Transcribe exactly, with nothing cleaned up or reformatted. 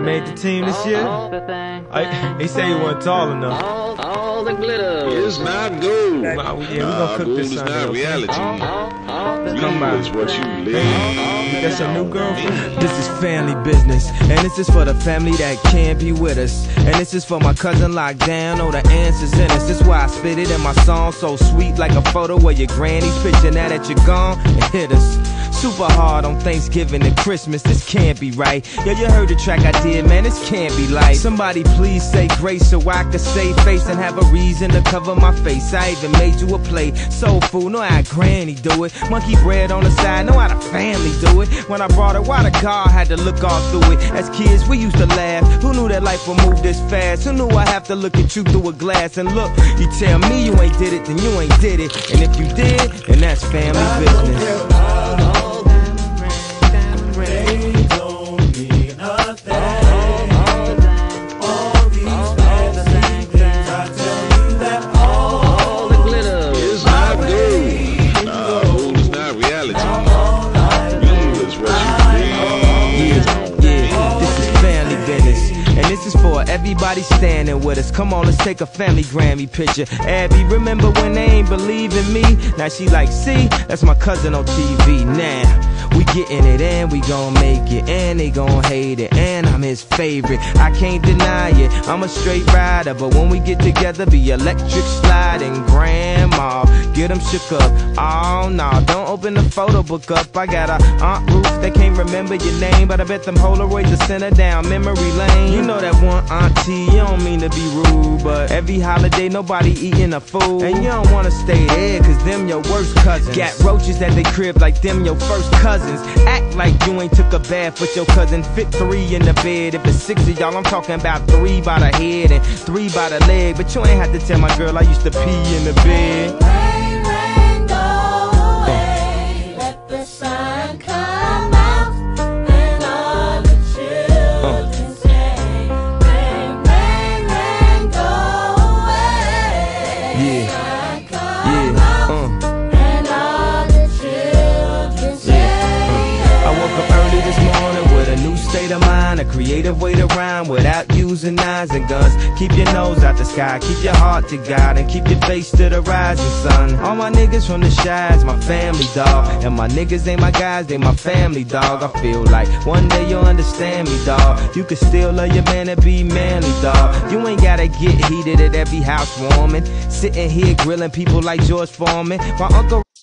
made the team this year? I, he said he wasn't tall enough. All, all the glitter is not gold. Nah, yeah, we gonna cook gold this is Sunday, not okay? reality. Come by. Is what you live. You got your new girlfriend? This is family business, and this is for the family that can't be with us. And this is for my cousin locked down, oh the answer's in us. This why I spit it in my song, so sweet like a photo of your granny's picture. Now that you're gone, it hit us super hard on Thanksgiving and Christmas. This can't be right. Yo, you heard the track I did, man, this can't be life. Somebody please say grace so I could save face and have a reason to cover my face. I even made you a play, soul food, know how granny do it. Monkey bread on the side, know how the family do it. When I brought her, why the car had to look all through it. As kids, we used to laugh. Who knew that life would move this fast? Who knew I have to look at you through a glass? And look, you tell me you ain't did it, then you ain't did it. And if you did, then that's family business. Everybody standing with us. Come on, let's take a family Grammy picture. Abby, remember when they ain't believe in me? Now she like, see, that's my cousin on T V. Now we getting it and we gon' make it, and they gon' hate it, and I'm his favorite. I can't deny it, I'm a straight rider, but when we get together, be electric sliding. Grandma, get them shook up. Oh no, don't open the photo book up. I got a Aunt Ruth that can't remember your name, but I bet them Polaroids are sent her down memory lane. You know that one auntie, you don't mean to be rude, but every holiday nobody eating a food, and you don't wanna stay there cause them your worst cousins. Got roaches at they crib like them your first cousins. Act like you ain't took a bath with your cousin. Fit three in the bed. If it's six of y'all, I'm talking about three by the head and three by the leg. But you ain't have to tell my girl I used to pee in the bed. Rain, rain, go away. Let the sun come out and all the children say, rain, rain, rain, go away. Yeah, Sun come yeah, out uh. and all the children say. I woke up early this morning with a new state of mind, a creative way to rhyme without using knives and guns. Keep your nose out the sky, keep your heart to God, and keep your face to the rising sun. All my niggas from the Shies, my family, dog. And my niggas ain't my guys, they my family, dog. I feel like one day you'll understand me, dog. You can still love your man and be manly, dog. You ain't gotta get heated at every house warming. Sitting here grilling people like George Foreman. My uncle